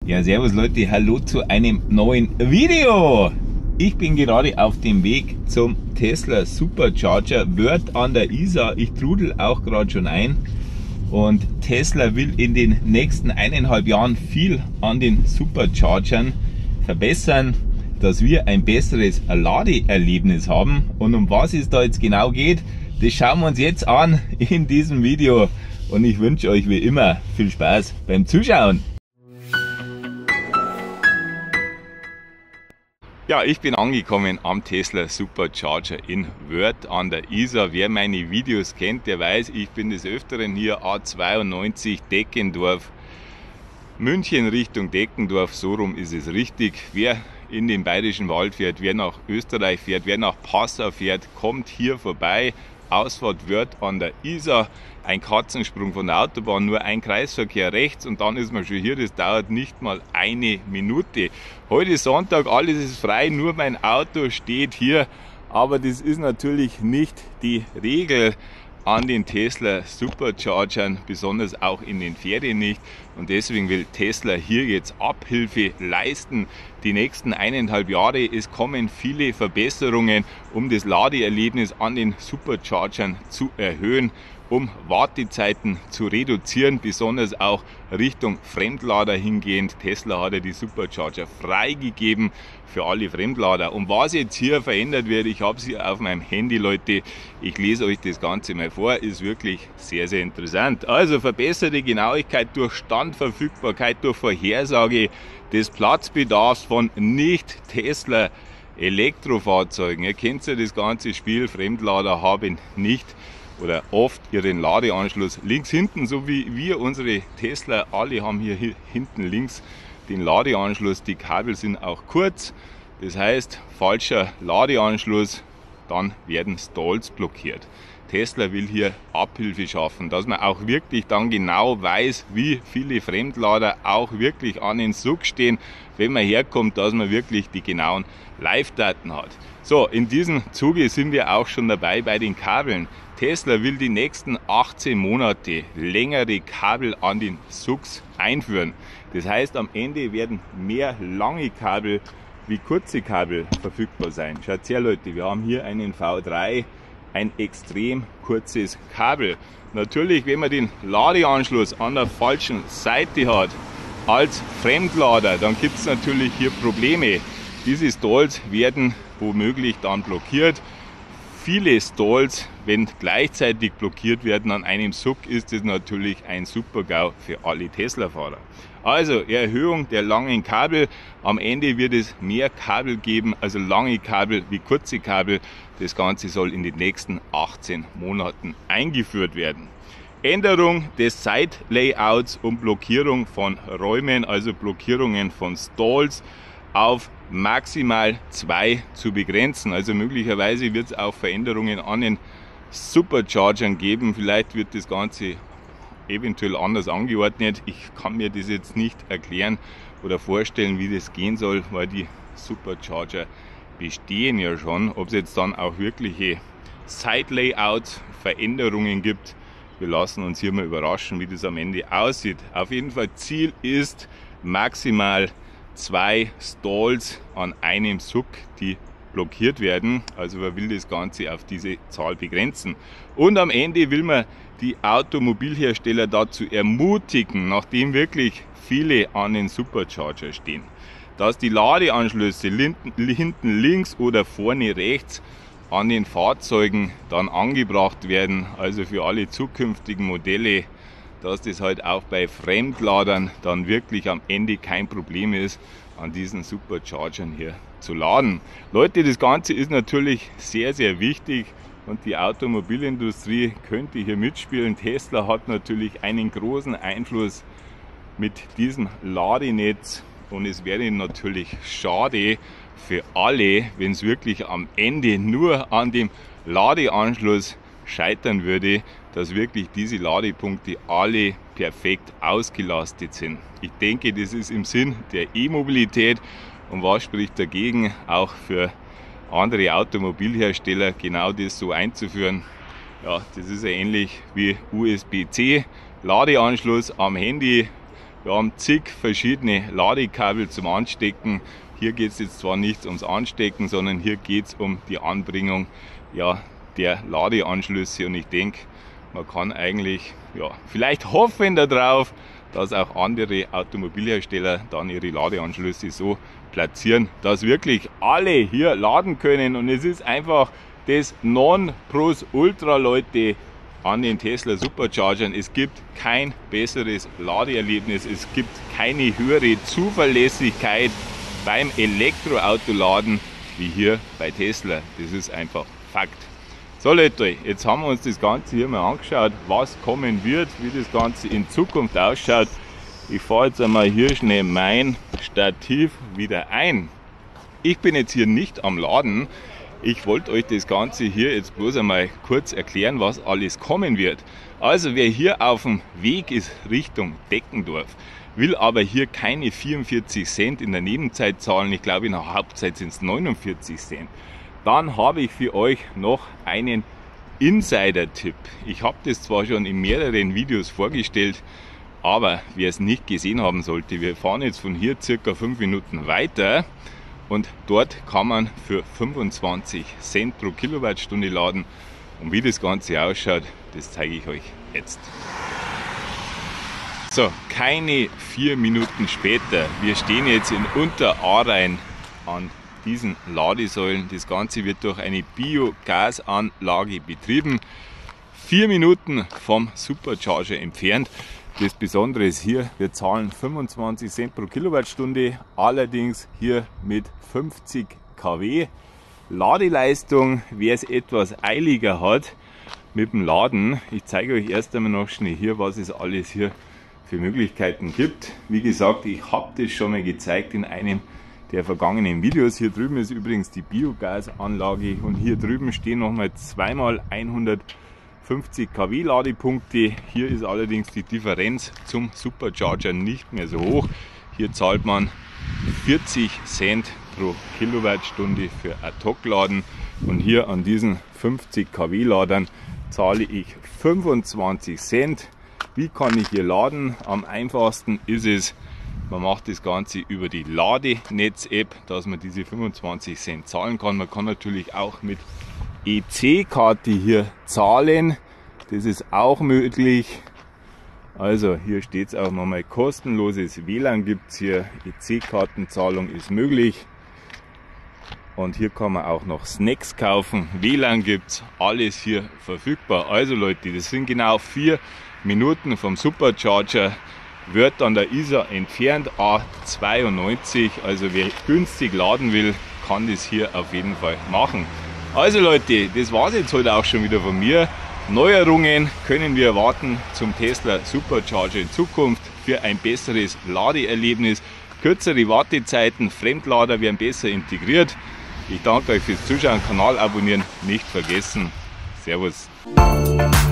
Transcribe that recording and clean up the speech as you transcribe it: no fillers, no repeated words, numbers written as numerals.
Ja, servus Leute, hallo zu einem neuen Video. Ich bin gerade auf dem Weg zum Tesla Supercharger Wörth an der Isar. Ich trudel auch gerade schon ein. Und Tesla will in den nächsten 1,5 Jahren viel an den Superchargern verbessern, dass wir ein besseres Ladeerlebnis haben. Und um was es da jetzt genau geht, das schauen wir uns jetzt an in diesem Video. Und ich wünsche euch wie immer viel Spaß beim Zuschauen. Ja, ich bin angekommen am Tesla Supercharger in Wörth an der Isar. Wer meine Videos kennt, der weiß, ich bin des Öfteren hier A92 Deckendorf, München Richtung Deckendorf, so rum ist es richtig. Wer in den Bayerischen Wald fährt, wer nach Österreich fährt, wer nach Passau fährt, kommt hier vorbei. Ausfahrt Wörth an der Isar, ein Katzensprung von der Autobahn, nur ein Kreisverkehr rechts und dann ist man schon hier. Das dauert nicht mal eine Minute. Heute ist Sonntag, alles ist frei, nur mein Auto steht hier, aber das ist natürlich nicht die Regel an den Tesla Superchargern, besonders auch in den Ferien nicht, und deswegen will Tesla hier jetzt Abhilfe leisten. Die nächsten 1,5 Jahre, es kommen viele Verbesserungen, um das Ladeerlebnis an den Superchargern zu erhöhen, um Wartezeiten zu reduzieren, besonders auch Richtung Fremdlader hingehend. Tesla hat ja die Supercharger freigegeben für alle Fremdlader. Und was jetzt hier verändert wird, ich habe es hier auf meinem Handy, Leute, ich lese euch das Ganze mal vor, ist wirklich sehr, sehr interessant. Also verbesserte Genauigkeit durch Standverfügbarkeit, durch Vorhersage des Platzbedarfs von Nicht-Tesla Elektrofahrzeugen. Ihr kennt ja das ganze Spiel, Fremdlader haben nicht oder oft ihren Ladeanschluss links hinten, so wie wir unsere Tesla alle haben hier hinten links den Ladeanschluss. Die Kabel sind auch kurz, das heißt falscher Ladeanschluss, dann werden Stalls blockiert. Tesla will hier Abhilfe schaffen, dass man auch wirklich dann genau weiß, wie viele Fremdlader auch wirklich an den Zug stehen, wenn man herkommt, dass man wirklich die genauen Live-Daten hat. So, in diesem Zuge sind wir auch schon dabei bei den Kabeln. Tesla will die nächsten 18 Monate längere Kabel an den SUVs einführen. Das heißt, am Ende werden mehr lange Kabel wie kurze Kabel verfügbar sein. Schaut her, Leute, wir haben hier einen V3, ein extrem kurzes Kabel. Natürlich, wenn man den Ladeanschluss an der falschen Seite hat als Fremdlader, dann gibt es natürlich hier Probleme. Diese Stalls werden womöglich dann blockiert. Viele Stalls, wenn gleichzeitig blockiert werden an einem SUV, ist es natürlich ein Super-GAU für alle Tesla-Fahrer. Also Erhöhung der langen Kabel, am Ende wird es mehr Kabel geben, also lange Kabel wie kurze Kabel. Das Ganze soll in den nächsten 18 Monaten eingeführt werden. Änderung des Site-Layouts und Blockierung von Räumen, also Blockierungen von Stalls, auf maximal 2 zu begrenzen. Also möglicherweise wird es auch Veränderungen an den Superchargern geben. Vielleicht wird das Ganze eventuell anders angeordnet. Ich kann mir das jetzt nicht erklären oder vorstellen, wie das gehen soll, weil die Supercharger bestehen ja schon. Ob es jetzt dann auch wirkliche Site-Layout-Veränderungen gibt, wir lassen uns hier mal überraschen, wie das am Ende aussieht. Auf jeden Fall Ziel ist maximal 2 Stalls an einem SUV, die blockiert werden. Also man will das Ganze auf diese Zahl begrenzen. Und am Ende will man die Automobilhersteller dazu ermutigen, nachdem wirklich viele an den Supercharger stehen, dass die Ladeanschlüsse hinten links oder vorne rechts an den Fahrzeugen dann angebracht werden. Also für alle zukünftigen Modelle, dass das halt auch bei Fremdladern dann wirklich am Ende kein Problem ist, an diesen Superchargern hier zu laden. Leute, das Ganze ist natürlich sehr, sehr wichtig und die Automobilindustrie könnte hier mitspielen. Tesla hat natürlich einen großen Einfluss mit diesem Ladenetz und es wäre natürlich schade für alle, wenn es wirklich am Ende nur an dem Ladeanschluss scheitern würde, dass wirklich diese Ladepunkte alle perfekt ausgelastet sind. Ich denke, das ist im Sinn der E-Mobilität, und was spricht dagegen, auch für andere Automobilhersteller genau das so einzuführen. Ja, das ist ja ähnlich wie USB-C Ladeanschluss am Handy. Wir haben zig verschiedene Ladekabel zum Anstecken. Hier geht es jetzt zwar nicht ums Anstecken, sondern hier geht es um die Anbringung der Ladeanschlüsse. Und ich denke, man kann eigentlich vielleicht hoffen darauf, dass auch andere Automobilhersteller dann ihre Ladeanschlüsse so platzieren, dass wirklich alle hier laden können. Und es ist einfach das Nonplusultra, Leute, an den Tesla Superchargern. Es gibt kein besseres Ladeerlebnis, es gibt keine höhere Zuverlässigkeit beim Elektroautoladen wie hier bei Tesla. Das ist einfach Fakt. So Leute, jetzt haben wir uns das Ganze hier mal angeschaut, was kommen wird, wie das Ganze in Zukunft ausschaut. Ich fahre jetzt einmal hier schnell mein Stativ wieder ein. Ich bin jetzt hier nicht am Laden. Ich wollte euch das Ganze hier jetzt bloß einmal kurz erklären, was alles kommen wird. Also wer hier auf dem Weg ist Richtung Deckendorf, will aber hier keine 44 Cent in der Nebenzeit zahlen, ich glaube in der Hauptzeit sind es 49 Cent, dann habe ich für euch noch einen Insider-Tipp. Ich habe das zwar schon in mehreren Videos vorgestellt, aber wer es nicht gesehen haben sollte, wir fahren jetzt von hier circa 5 Minuten weiter. Und dort kann man für 25 Cent pro Kilowattstunde laden. Und wie das Ganze ausschaut, das zeige ich euch jetzt. So, keine 4 Minuten später. Wir stehen jetzt in Unterahrein an diesen Ladesäulen. Das Ganze wird durch eine Biogasanlage betrieben. 4 Minuten vom Supercharger entfernt. Das Besondere ist hier, wir zahlen 25 Cent pro Kilowattstunde, allerdings hier mit 50 kW Ladeleistung. Wer es etwas eiliger hat mit dem Laden, ich zeige euch erst einmal noch schnell hier, was es alles hier für Möglichkeiten gibt. Wie gesagt, ich habe das schon mal gezeigt in einem der vergangenen Videos. Hier drüben ist übrigens die Biogasanlage und hier drüben stehen nochmal zweimal 150 kW Ladepunkte. Hier ist allerdings die Differenz zum Supercharger nicht mehr so hoch. Hier zahlt man 40 Cent pro Kilowattstunde für Ad-Hoc-Laden und hier an diesen 50 kW Ladern zahle ich 25 Cent. Wie kann ich hier laden? Am einfachsten ist es, man macht das Ganze über die Ladenetz-App, dass man diese 25 Cent zahlen kann. Man kann natürlich auch mit EC-Karte hier zahlen, das ist auch möglich. Also hier steht es auch nochmal, kostenloses WLAN gibt es hier, EC-Kartenzahlung ist möglich. Und hier kann man auch noch Snacks kaufen, WLAN gibt es, alles hier verfügbar. Also Leute, das sind genau 4 Minuten vom Supercharger, wird an der Isar entfernt, A92. Also wer günstig laden will, kann das hier auf jeden Fall machen. Also Leute, das war es jetzt heute auch schon wieder von mir. Neuerungen können wir erwarten zum Tesla Supercharger in Zukunft für ein besseres Ladeerlebnis. Kürzere Wartezeiten, Fremdlader werden besser integriert. Ich danke euch fürs Zuschauen, Kanal abonnieren nicht vergessen. Servus.